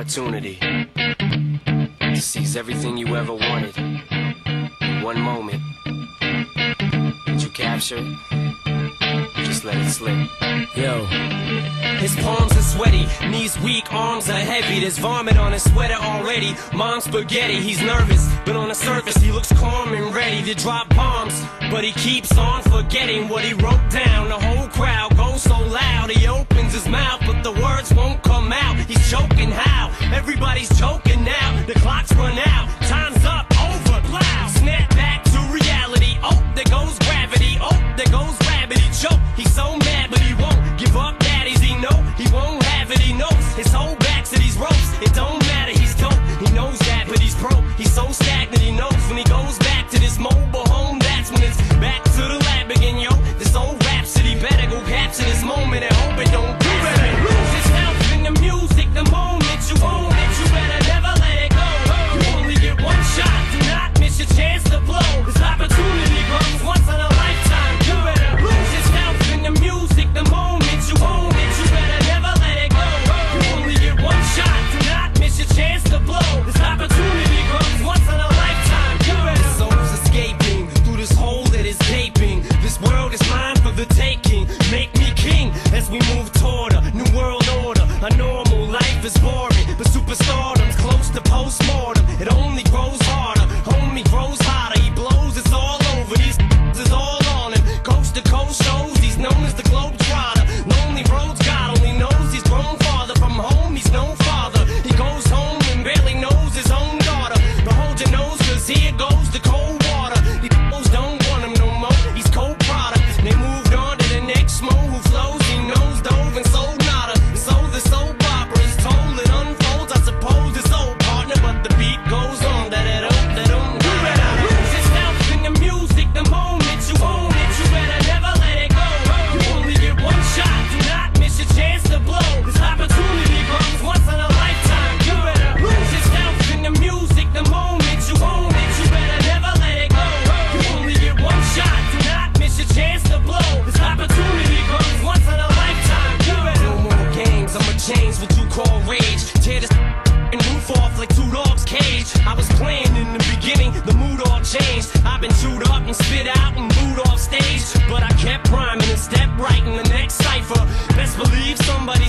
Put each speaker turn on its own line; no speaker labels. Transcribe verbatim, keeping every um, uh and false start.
opportunity to seize everything you ever wanted in one moment. Did you capture it? Just let it slip.
Yo. His palms are sweaty, knees weak, arms are heavy. There's vomit on his sweater already. Mom's spaghetti, he's nervous, but on the surface he looks calm and ready to drop bombs. But he keeps on forgetting what he wrote down. The whole crowd goes so loud, he opens his mouth, but the words won't come out. He's choking how? Everybody's choking now. The clock's run out, time's up, over, plow. Snap back to reality, oh, there goes gravity. Oh, there goes rabbit, he choke. He's so mad, but he won't give up. Daddies, he know he won't have it, he knows his whole back to these ropes. It don't matter, he's dope, he knows that, but he's broke. He's so stagnant, he knows when he goes back to this mobile home, that's when it's back to the lab again, yo. This old rhapsody better go capture this moment and hope it don't do better. Lose yourself in the music, the moment you own it, you better never let it go. You only get one shot, do not miss your chance to blow. This opportunity comes once in a lifetime. You better lose yourself in the music, the moment you own it, you better never let it go. You only get one shot, do not miss your chance to blow. This opportunity comes once in a lifetime. You better. Soul's escaping through this hole that is gaping. This world is mine for the taking. Make me king as we move toward a new world order. A normal life is boring, but superstardom's close to postmortem. It only grows harder, homie grows hotter. He blows, it's all over. These is all on him. Coast to coast shows, he's known as the Globetrotter. Lonely roads, God only knows he's grown farther from home. He's no father. He goes home and barely knows his own daughter. But hold your nose, cause here goes the cold water. These fools don't want him no more. He's cold product. They moved on to the next mo who flows. He knows dove and sold nada. And so the soap opera is told. It unfolds, I suppose it's old partner, but the beat goes on. That it up, that um. You better lose yourself in the music, the moment you own it. You better never let it go. You only get one shot, do not miss your chance to blow. This opportunity comes once in a lifetime. You better lose yourself in the music, the moment you own it. You better never let it go. You only get one shot, do not miss your chance to blow. This opportunity comes once in a lifetime. You better. No more games, I'ma change what you call rage. Tear this and roof off like two dogs' cage. I was playing in the beginning, the mood all changed. I've been chewed up and spit out and booed off stage, but I kept rhyming and stepped right in the next cipher. Best believe somebody